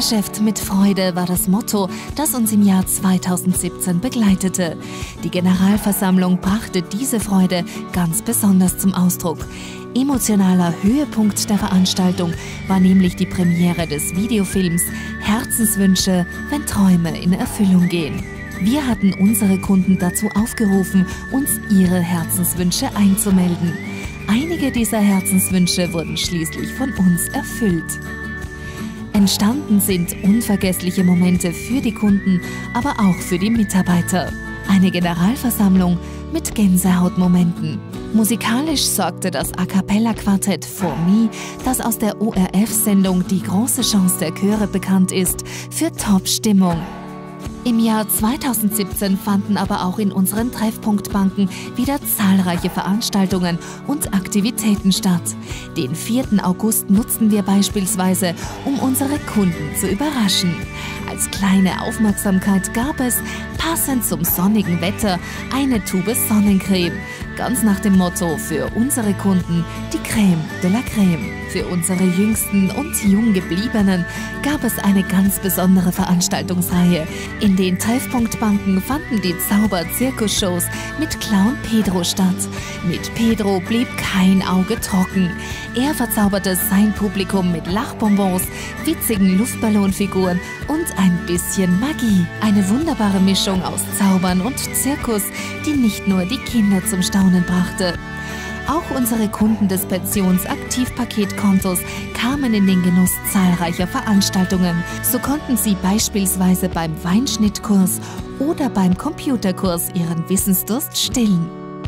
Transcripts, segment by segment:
Geschäft mit Freude war das Motto, das uns im Jahr 2017 begleitete. Die Generalversammlung brachte diese Freude ganz besonders zum Ausdruck. Emotionaler Höhepunkt der Veranstaltung war nämlich die Premiere des Videofilms Herzenswünsche, wenn Träume in Erfüllung gehen. Wir hatten unsere Kunden dazu aufgerufen, uns ihre Herzenswünsche einzumelden. Einige dieser Herzenswünsche wurden schließlich von uns erfüllt. Entstanden sind unvergessliche Momente für die Kunden, aber auch für die Mitarbeiter. Eine Generalversammlung mit Gänsehautmomenten. Musikalisch sorgte das A-Cappella-Quartett For Me, das aus der ORF-Sendung Die große Chance der Chöre bekannt ist, für Top-Stimmung. Im Jahr 2017 fanden aber auch in unseren Treffpunktbanken wieder zahlreiche Veranstaltungen und Aktivitäten statt. Den 4. August nutzten wir beispielsweise, um unsere Kunden zu überraschen. Als kleine Aufmerksamkeit gab es, passend zum sonnigen Wetter, eine Tube Sonnencreme. Ganz nach dem Motto: für unsere Kunden die Crème de la Crème. Für unsere Jüngsten und Junggebliebenen gab es eine ganz besondere Veranstaltungsreihe. In den Treffpunktbanken fanden die Zauber-Zirkus-Shows mit Clown Pedro statt. Mit Pedro blieb kein Auge trocken. Er verzauberte sein Publikum mit Lachbonbons, witzigen Luftballonfiguren und ein bisschen Magie. Eine wunderbare Mischung aus Zaubern und Zirkus, die nicht nur die Kinder zum Staunen brachte. Auch unsere Kunden des Pensionsaktivpaketkontos kamen in den Genuss zahlreicher Veranstaltungen. So konnten sie beispielsweise beim Weinschnittkurs oder beim Computerkurs ihren Wissensdurst stillen.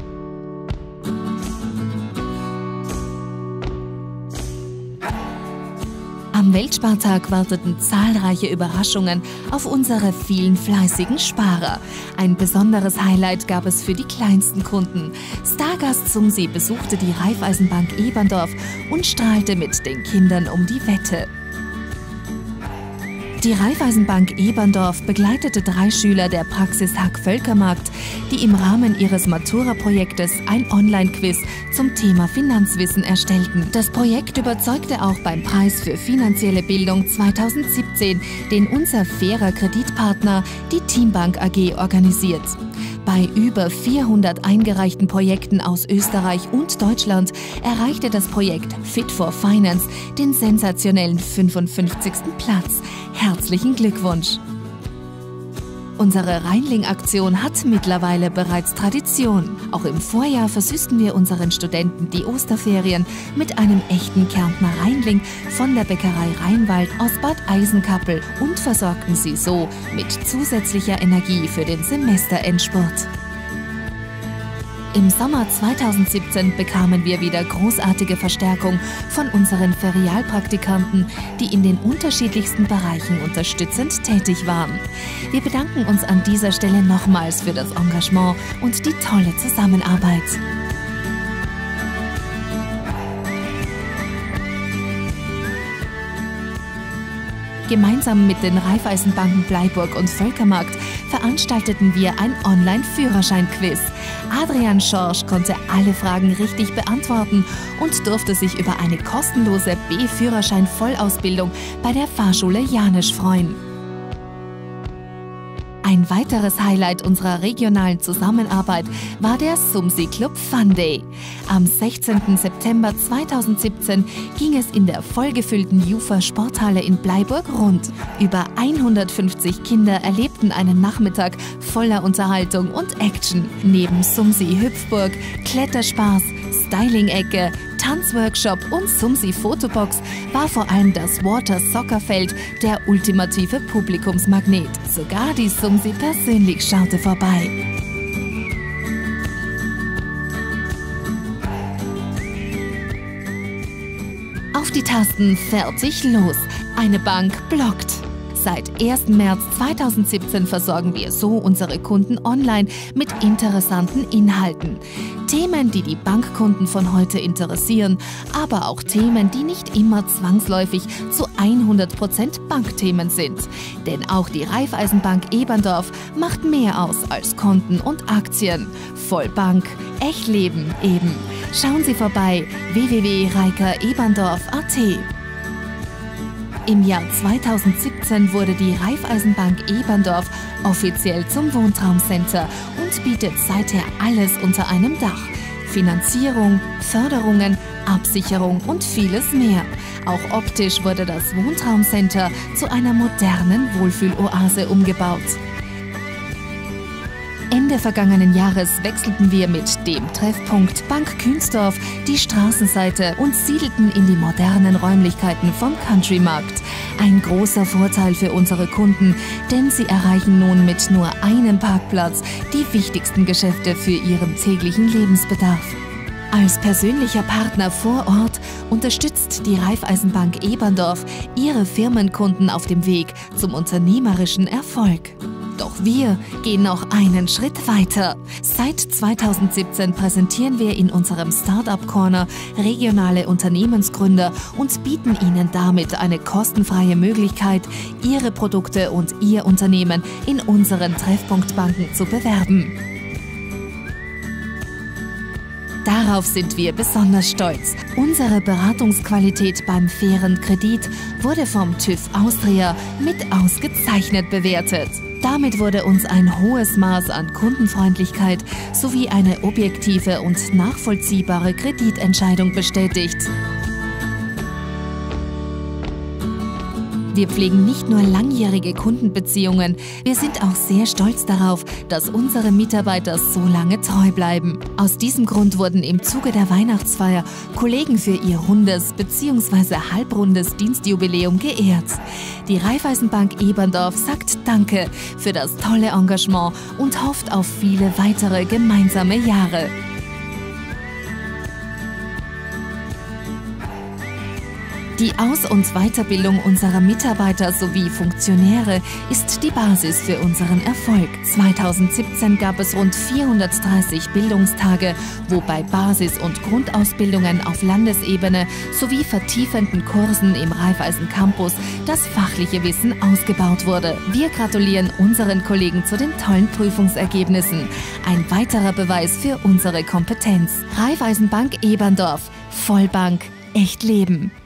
Am Weltspartag warteten zahlreiche Überraschungen auf unsere vielen fleißigen Sparer. Ein besonderes Highlight gab es für die kleinsten Kunden. Stargast Sumsi besuchte die Raiffeisenbank Eberndorf und strahlte mit den Kindern um die Wette. Die Raiffeisenbank Eberndorf begleitete 3 Schüler der Praxis Hack Völkermarkt, die im Rahmen ihres Matura-Projektes ein Online-Quiz zum Thema Finanzwissen erstellten. Das Projekt überzeugte auch beim Preis für finanzielle Bildung 2017, den unser fairer Kreditpartner, die Teambank AG, organisiert. Bei über 400 eingereichten Projekten aus Österreich und Deutschland erreichte das Projekt Fit for Finance den sensationellen 55. Platz. Herzlichen Glückwunsch! Unsere Rheinling-Aktion hat mittlerweile bereits Tradition. Auch im Vorjahr versüßten wir unseren Studenten die Osterferien mit einem echten Kärntner Rheinling von der Bäckerei Rheinwald aus Bad Eisenkappel und versorgten sie so mit zusätzlicher Energie für den Semesterendspurt. Im Sommer 2017 bekamen wir wieder großartige Verstärkung von unseren Ferialpraktikanten, die in den unterschiedlichsten Bereichen unterstützend tätig waren. Wir bedanken uns an dieser Stelle nochmals für das Engagement und die tolle Zusammenarbeit. Gemeinsam mit den Raiffeisenbanken Bleiburg und Völkermarkt veranstalteten wir ein Online-Führerschein-Quiz. Adrian Schorsch konnte alle Fragen richtig beantworten und durfte sich über eine kostenlose B-Führerschein-Vollausbildung bei der Fahrschule Janisch freuen. Ein weiteres Highlight unserer regionalen Zusammenarbeit war der Sumsi Club Fun Day. Am 16. September 2017 ging es in der vollgefüllten Jufa Sporthalle in Bleiburg rund. Über 150 Kinder erlebten einen Nachmittag voller Unterhaltung und Action. Neben Sumsi Hüpfburg, Kletterspaß, Styling-Ecke, Tanzworkshop und Sumsi Fotobox war vor allem das Water Soccerfeld der ultimative Publikumsmagnet. Sogar die Sumsi persönlich schaute vorbei. Auf die Tasten, fertig, los! Eine Bank blockt. Seit 1. März 2017 versorgen wir so unsere Kunden online mit interessanten Inhalten. Themen, die die Bankkunden von heute interessieren, aber auch Themen, die nicht immer zwangsläufig zu 100% Bankthemen sind. Denn auch die Raiffeisenbank Eberndorf macht mehr aus als Konten und Aktien. Vollbank, Echtleben eben. Schauen Sie vorbei, www.reikereberndorf.at. Im Jahr 2017 wurde die Raiffeisenbank Eberndorf offiziell zum Wohntraumcenter und bietet seither alles unter einem Dach. Finanzierung, Förderungen, Absicherung und vieles mehr. Auch optisch wurde das Wohntraumcenter zu einer modernen Wohlfühloase umgebaut. Ende vergangenen Jahres wechselten wir mit dem Treffpunkt Bank Künsdorf die Straßenseite und siedelten in die modernen Räumlichkeiten vom Countrymarkt. Ein großer Vorteil für unsere Kunden, denn sie erreichen nun mit nur einem Parkplatz die wichtigsten Geschäfte für ihren täglichen Lebensbedarf. Als persönlicher Partner vor Ort unterstützt die Raiffeisenbank Eberndorf ihre Firmenkunden auf dem Weg zum unternehmerischen Erfolg. Doch wir gehen noch einen Schritt weiter. Seit 2017 präsentieren wir in unserem Startup Corner regionale Unternehmensgründer und bieten ihnen damit eine kostenfreie Möglichkeit, ihre Produkte und ihr Unternehmen in unseren Treffpunktbanken zu bewerben. Darauf sind wir besonders stolz. Unsere Beratungsqualität beim fairen Kredit wurde vom TÜV Austria mit ausgezeichnet bewertet. Damit wurde uns ein hohes Maß an Kundenfreundlichkeit sowie eine objektive und nachvollziehbare Kreditentscheidung bestätigt. Wir pflegen nicht nur langjährige Kundenbeziehungen, wir sind auch sehr stolz darauf, dass unsere Mitarbeiter so lange treu bleiben. Aus diesem Grund wurden im Zuge der Weihnachtsfeier Kollegen für ihr rundes bzw. halbrundes Dienstjubiläum geehrt. Die Raiffeisenbank Eberndorf sagt Danke für das tolle Engagement und hofft auf viele weitere gemeinsame Jahre. Die Aus- und Weiterbildung unserer Mitarbeiter sowie Funktionäre ist die Basis für unseren Erfolg. 2017 gab es rund 430 Bildungstage, wobei Basis- und Grundausbildungen auf Landesebene sowie vertiefenden Kursen im Raiffeisen Campus das fachliche Wissen ausgebaut wurde. Wir gratulieren unseren Kollegen zu den tollen Prüfungsergebnissen. Ein weiterer Beweis für unsere Kompetenz. Raiffeisenbank Eberndorf. Vollbank. Echt Leben.